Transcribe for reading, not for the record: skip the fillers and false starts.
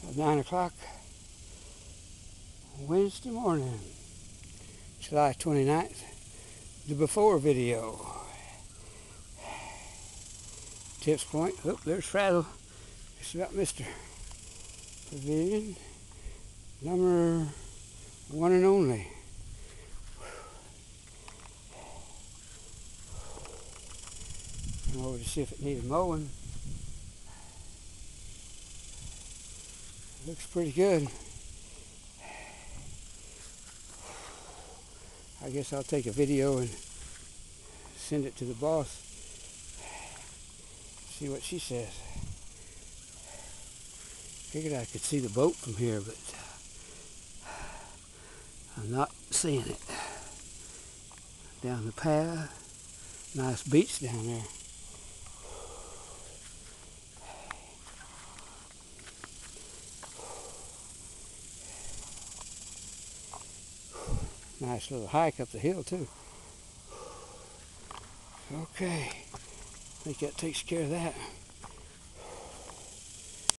9 o'clock Wednesday morning, July 29th, the before video. Tips Point. Oh, there's Fraddle. It's about Mr. Pavilion, number one and only. I'm over to see if it needed mowing. Looks pretty good. I guess I'll take a video and send it to the boss. See what she says. Figured I could see the boat from here, but I'm not seeing it. Down the path. Nice beach down there. Nice little hike up the hill too. Okay, I think that takes care of that.